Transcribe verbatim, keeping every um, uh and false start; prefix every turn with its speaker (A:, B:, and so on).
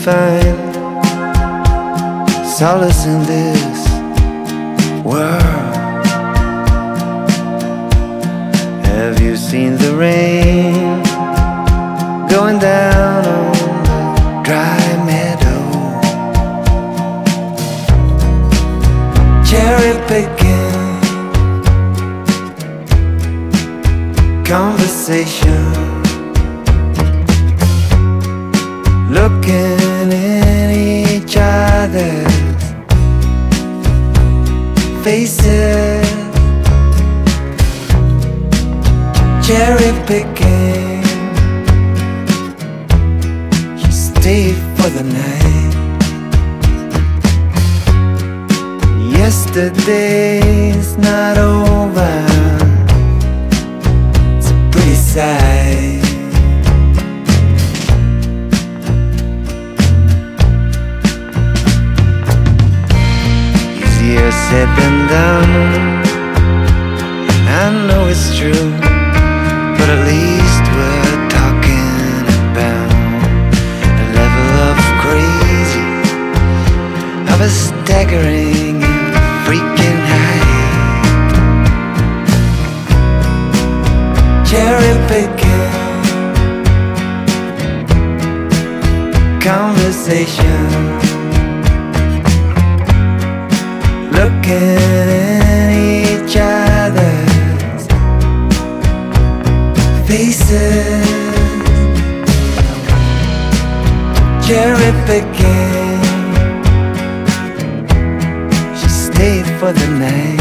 A: find solace in this world. Have you seen the rain going down on the dry meadow? Cherry picking conversation, looking in each other's faces. Cherry picking, you stayed for the night. Yesterday's not over, it's a pretty sight. Easier said than done, I know it's true, but at least we're talking about a level of crazy, of a staggering and freaking height. Cherry picking conversation, looking at each other's faces. Cherry picking, she stayed for the night.